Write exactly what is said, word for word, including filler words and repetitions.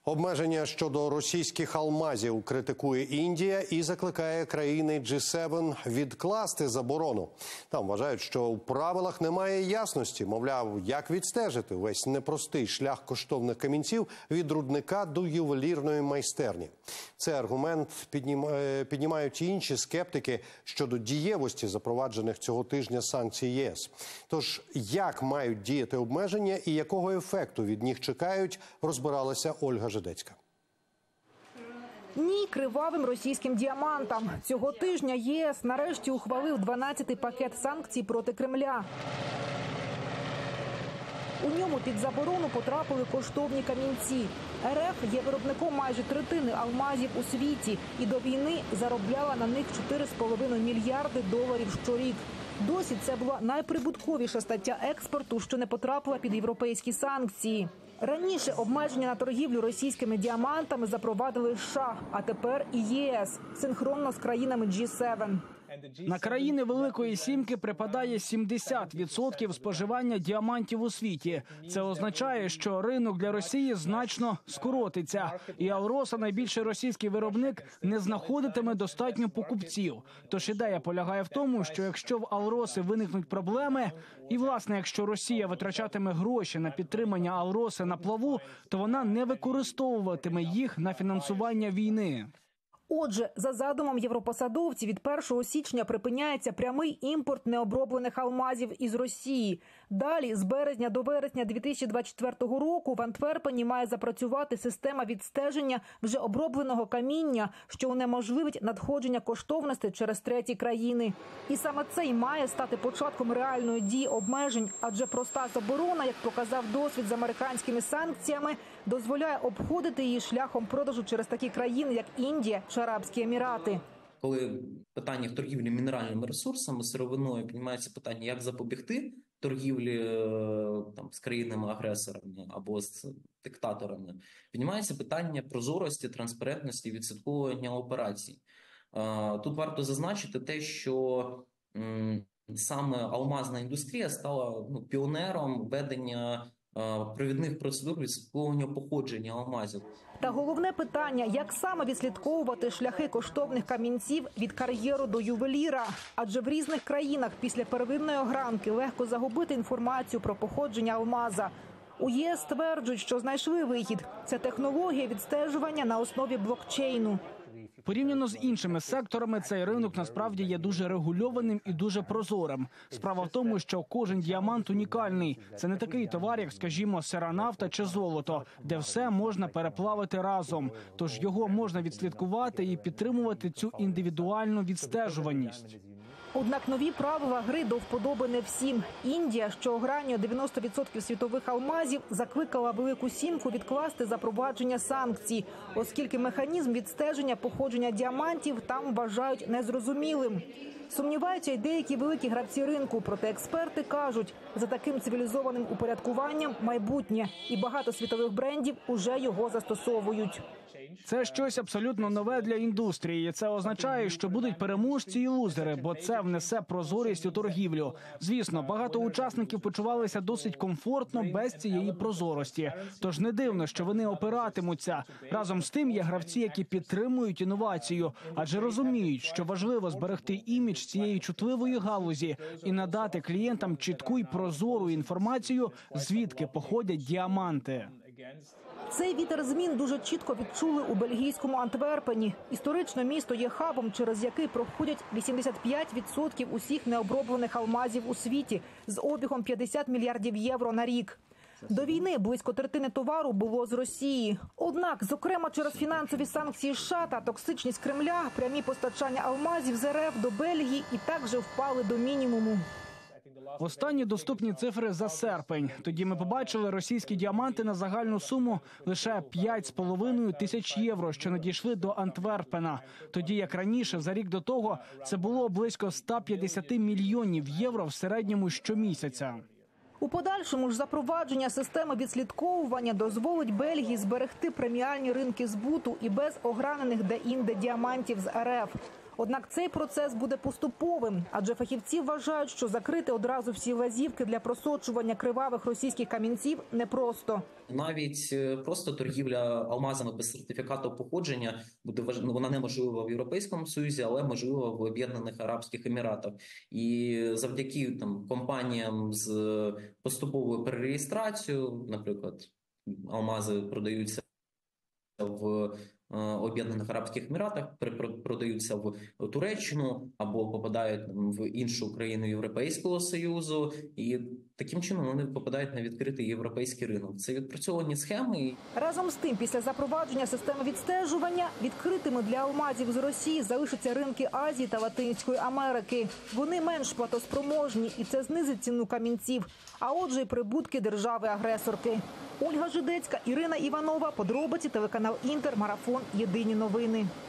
Обмеження щодо російських алмазів критикує Індія і закликає країни джі севен відкласти заборону. Там вважають, що у правилах немає ясності. Мовляв, як відстежити весь непростий шлях коштовних камінців від рудника до ювелірної майстерні. Цей аргумент піднімають і інші скептики щодо дієвості запроваджених цього тижня санкцій ЄС. Тож, як мають діяти обмеження і якого ефекту від них чекають, розбиралася Ольга Жидецька. Ні кривавим російським діамантам. Цього тижня ЄС нарешті ухвалив дванадцятий пакет санкцій проти Кремля. У ньому під заборону потрапили коштовні камінці. РФ є виробником майже третини алмазів у світі і до війни заробляла на них чотири з половиною мільярди доларів щорік. Досі це була найприбутковіша стаття експорту, що не потрапила під європейські санкції. Раніше обмеження на торгівлю російськими діамантами запровадили США, а тепер і ЄС, синхронно з країнами джі севен. На країни Великої Сімки припадає сімдесят відсотків споживання діамантів у світі. Це означає, що ринок для Росії значно скоротиться. І Алроса, найбільший російський виробник, не знаходитиме достатньо покупців. Тож ідея полягає в тому, що якщо в Алроси виникнуть проблеми, і, власне, якщо Росія витрачатиме гроші на підтримання Алроси на плаву, то вона не використовуватиме їх на фінансування війни. Отже, за задумом європосадовців, від першого січня припиняється прямий імпорт необроблених алмазів із Росії. Далі, з березня до вересня дві тисячі двадцять четвертого року в Антверпені має запрацювати система відстеження вже обробленого каміння, що унеможливить надходження коштовностей через треті країни. І саме це й має стати початком реальної дії обмежень, адже проста заборона, як показав досвід з американськими санкціями, дозволяє обходити її шляхом продажу через такі країни, як Індія чи Арабські Емірати. Коли питання торгівлі мінеральними ресурсами, сировиною, піднімається питання, як запобігти торгівлі там, з країнами-агресорами або з диктаторами, піднімається питання прозорості, транспарентності, відслідковування операцій. Тут варто зазначити те, що саме алмазна індустрія стала ну, піонером ведення провідних процедур відслідковування походження алмазів. Та головне питання, як саме відслідковувати шляхи коштовних камінців від кар'єру до ювеліра. Адже в різних країнах після первинної огранки легко загубити інформацію про походження алмаза. У ЄС стверджують, що знайшли вихід. Це технологія відстежування на основі блокчейну. Порівняно з іншими секторами, цей ринок насправді є дуже регульованим і дуже прозорим. Справа в тому, що кожен діамант унікальний. Це не такий товар, як, скажімо, сира нафта чи золото, де все можна переплавити разом. Тож його можна відслідкувати і підтримувати цю індивідуальну відстежуваність. Однак нові правила гри до вподоби не всім. Індія, що огранює дев'яносто відсотків світових алмазів, закликала Велику Сімку відкласти запровадження санкцій, оскільки механізм відстеження походження діамантів там вважають незрозумілим. Сумніваються й деякі великі гравці ринку, проте експерти кажуть, за таким цивілізованим упорядкуванням майбутнє, і багато світових брендів уже його застосовують. Це щось абсолютно нове для індустрії. Це означає, що будуть переможці і лузери, бо це внесе прозорість у торгівлю. Звісно, багато учасників почувалися досить комфортно без цієї прозорості. Тож не дивно, що вони опиратимуться. Разом з тим є гравці, які підтримують інновацію, адже розуміють, що важливо зберегти імідж цієї чутливої галузі і надати клієнтам чітку й прозору інформацію, звідки походять діаманти. Цей вітер змін дуже чітко відчули у бельгійському Антверпені. Історично місто є хабом, через який проходять вісімдесят п'ять відсотків усіх необроблених алмазів у світі з обігом п'ятдесят мільярдів євро на рік. До війни близько третини товару було з Росії. Однак, зокрема через фінансові санкції США та токсичність Кремля, прямі постачання алмазів з РФ до Бельгії і так вже впали до мінімуму. Останні доступні цифри за серпень. Тоді ми побачили російські діаманти на загальну суму лише п'ять з половиною тисяч євро, що надійшли до Антверпена. Тоді, як раніше, за рік до того, це було близько ста п'ятдесяти мільйонів євро в середньому щомісяця. У подальшому ж запровадження системи відслідковування дозволить Бельгії зберегти преміальні ринки збуту і без огранених де-інде діамантів з РФ. Однак цей процес буде поступовим, адже фахівці вважають, що закрити одразу всі лазівки для просочування кривавих російських камінців непросто. Навіть е, просто торгівля алмазами без сертифікату походження буде важ- ну, вона неможлива в Європейському Союзі, але можлива в Об'єднаних Арабських Еміратах. І завдяки там компаніям з поступовою перереєстрацією, наприклад, алмази продаються в е, Об'єднаних Арабських Еміратах, перепро- продаються в Туреччину або попадають там, в іншу країну Європейського Союзу, і таким чином вони попадають на відкритий європейський ринок. Це відпрацьовані схеми. Разом з тим, після запровадження системи відстежування, відкритими для алмазів з Росії залишаться ринки Азії та Латинської Америки. Вони менш платоспроможні, і це знизить ціну камінців, а отже й прибутки держави-агресорки. Ольга Жидецька, Ірина Іванова, подробиці, телеканал Інтер, Марафон, Єдині новини.